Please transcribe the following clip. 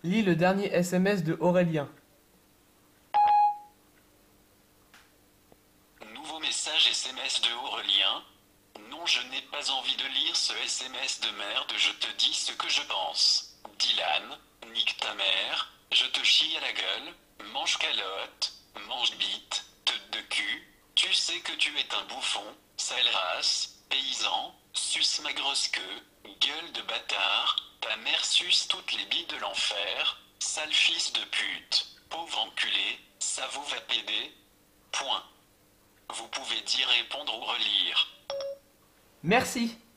Lis le dernier SMS de Aurélien. Nouveau message SMS de Aurélien. Non, je n'ai pas envie de lire ce SMS de merde, je te dis ce que je pense. Dylan, nique ta mère, je te chie à la gueule, mange calotte, mange bite, tête de cul, tu sais que tu es un bouffon, sale race, paysan, suce ma grosse queue, gueule de bâtard, ta mère suce toutes les billes de l'enfer, sale fils de pute, pauvre enculé, ça vous va péder. Point. Vous pouvez dire répondre ou relire. Merci.